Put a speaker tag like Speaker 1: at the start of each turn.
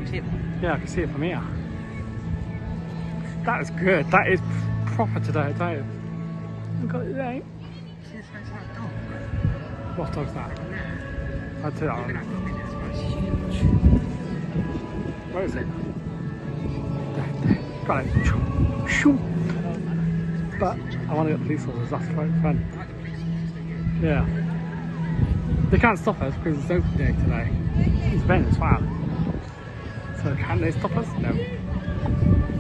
Speaker 1: see it?
Speaker 2: Yeah, I can see it from here. That is good. That is proper today, don't you? Look at it.
Speaker 1: See the size of that dog?
Speaker 2: What dog's that? I'd say that
Speaker 1: Look at
Speaker 2: one.
Speaker 1: that dog in this one. It's huge.
Speaker 2: Where is it? There. Got it. Shoo. But I want to get police officers, that's quite fun.
Speaker 1: I like the police officers, do you?
Speaker 2: Yeah. They can't stop us because it's open day today. It's event as well. So can they stop us? No.